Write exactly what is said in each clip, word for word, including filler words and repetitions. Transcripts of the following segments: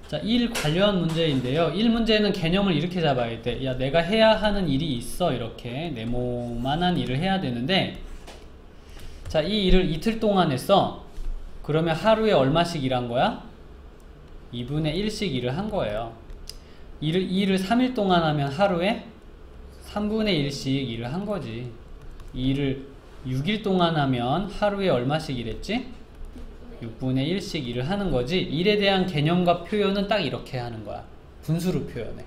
자, 일 관련 문제인데요. 일 문제는 개념을 이렇게 잡아야 돼. 야, 내가 해야 하는 일이 있어. 이렇게 네모만한 일을 해야 되는데, 자, 이 일을 이틀 동안 했어. 그러면 하루에 얼마씩 일한 거야? 이분의 일씩 일을 한 거예요. 일을, 이 일을 삼 일 동안 하면 하루에 삼분의 일씩 일을 한 거지. 이 일을 육 일 동안 하면 하루에 얼마씩 일했지? 육분의 일씩 일을 하는 거지. 일에 대한 개념과 표현은 딱 이렇게 하는 거야. 분수로 표현해.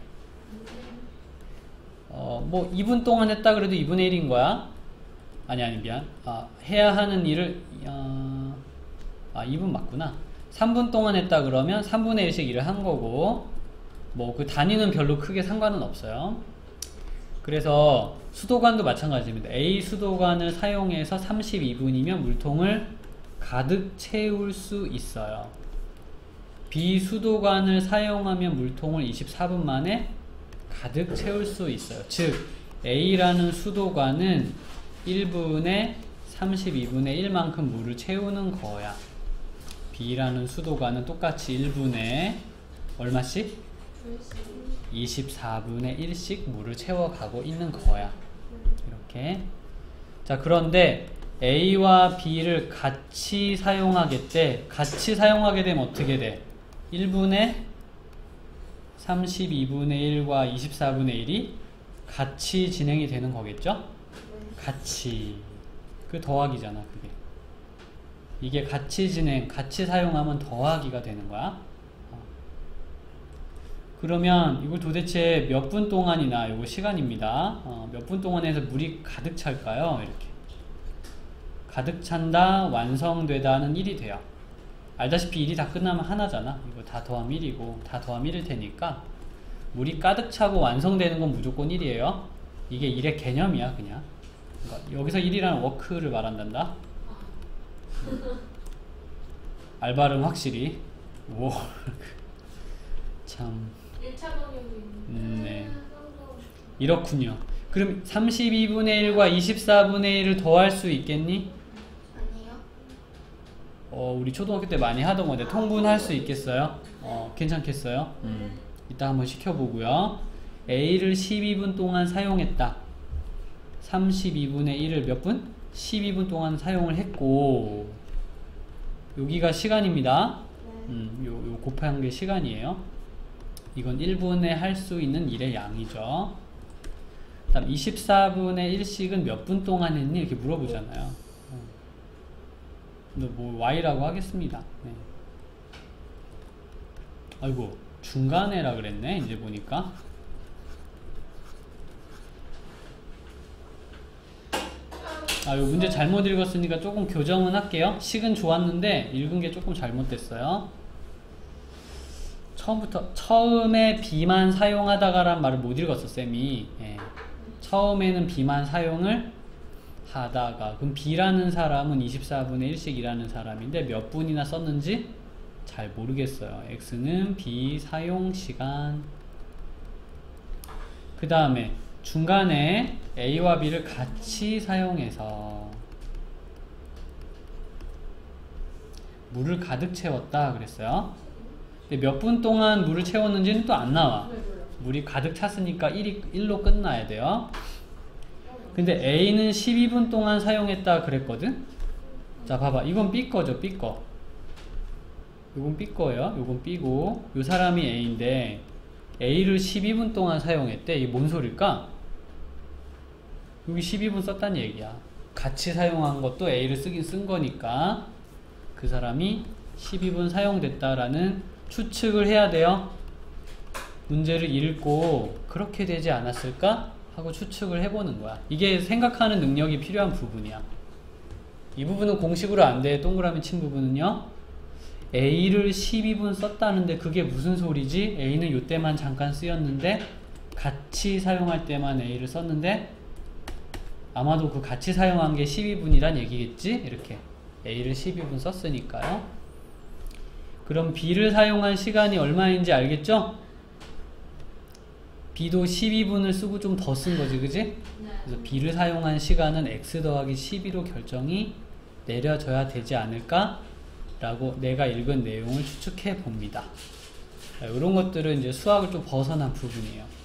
어, 뭐 이 분 동안 했다 그래도 이분의 일인 거야. 아니 아니 미안. 아, 해야 하는 일을 어, 아 이 분 맞구나. 삼 분 동안 했다 그러면 삼분의 일씩 일을 한 거고, 뭐 그 단위는 별로 크게 상관은 없어요. 그래서 수도관도 마찬가지입니다. A 수도관을 사용해서 삼십이 분이면 물통을 가득 채울 수 있어요. B 수도관을 사용하면 물통을 이십사 분 만에 가득 채울 수 있어요. 즉 A라는 수도관은 일 분에 삼십이 분의 일만큼 물을 채우는 거야. B라는 수도관은 똑같이 일 분에 얼마씩? 이십사 분의 일씩 물을 채워가고 있는 거야. 이렇게. 자, 그런데 A와 B를 같이 사용하겠대. 같이 사용하게 되면 어떻게 돼? 일 분에 삼십이 분의 일과 이십사 분의 일이 같이 진행이 되는 거겠죠? 같이. 그 더하기잖아, 그게. 이게 같이 진행, 같이 사용하면 더하기가 되는 거야. 그러면 이걸 도대체 몇 분 동안이나, 요거 시간입니다. 어, 몇 분 동안 해서 물이 가득 찰까요? 이렇게. 가득 찬다, 완성되다는 일이 돼요. 알다시피 일이 다 끝나면 하나잖아. 이거 다 더하면 일이고, 다 더하면 일일 테니까 물이 가득 차고 완성되는 건 무조건 일이에요. 이게 일의 개념이야, 그냥. 그러니까 여기서 일이라는 워크를 말한단다. 알바름 확실히. 오. 참. 일 차 번역이 음, 네. 이렇군요. 그럼 삼십이 분의 일과 이십사 분의 일을 더할 수 있겠니? 아니요. 어, 우리 초등학교 때 많이 하던 건데 통분할 수 있겠어요? 어, 괜찮겠어요? 음, 이따 한번 시켜보고요. A를 십이 분 동안 사용했다. 삼십이 분의 일을 몇 분? 십이 분 동안 사용을 했고, 여기가 시간입니다. 음, 요, 요 곱한 게 시간이에요. 이건 일 분에 할 수 있는 일의 양이죠. 그 다음 이십사 분의 일씩은 몇 분 동안 했니? 이렇게 물어보잖아요. 너 뭐 Y라고 하겠습니다. 네. 아이고, 중간에라 그랬네, 이제 보니까. 아, 요 문제 잘못 읽었으니까 조금 교정은 할게요. 식은 좋았는데 읽은 게 조금 잘못됐어요. 처음부터 처음에 B만 사용하다가란 말을 못 읽었어, 쌤이. 예. 처음에는 B만 사용을 하다가, 그럼 B라는 사람은 이십사 분의 일씩 일하는 사람인데 몇 분이나 썼는지 잘 모르겠어요. X는 B 사용 시간. 그 다음에 중간에 A와 B를 같이 사용해서 물을 가득 채웠다 그랬어요. 근데 몇 분 동안 물을 채웠는지는 또 안 나와. 물이 가득 찼으니까 일이, 일로 끝나야 돼요. 근데 A는 십이 분 동안 사용했다 그랬거든? 자, 봐봐. 이건 B 거죠, B 거. 이건 B 거예요. 이건 B고, 이 사람이 A인데 A를 십이 분 동안 사용했대. 이게 뭔 소릴까? 여기 십이 분 썼다는 얘기야. 같이 사용한 것도 A를 쓰긴 쓴 거니까 그 사람이 십이 분 사용됐다라는 추측을 해야 돼요. 문제를 읽고 그렇게 되지 않았을까? 하고 추측을 해보는 거야. 이게 생각하는 능력이 필요한 부분이야. 이 부분은 공식으로 안 돼. 동그라미 친 부분은요. A를 십이 분 썼다는데 그게 무슨 소리지? A는 요때만 잠깐 쓰였는데 같이 사용할 때만 A를 썼는데 아마도 그 같이 사용한 게 십이 분이란 얘기겠지? 이렇게 A를 십이 분 썼으니까요. 그럼 B를 사용한 시간이 얼마인지 알겠죠? B도 십이 분을 쓰고 좀 더 쓴 거지, 그지? 네. 그래서 B를 사용한 시간은 X 더하기 십이로 결정이 내려져야 되지 않을까? 라고 내가 읽은 내용을 추측해 봅니다. 이런 것들은 이제 수학을 좀 벗어난 부분이에요.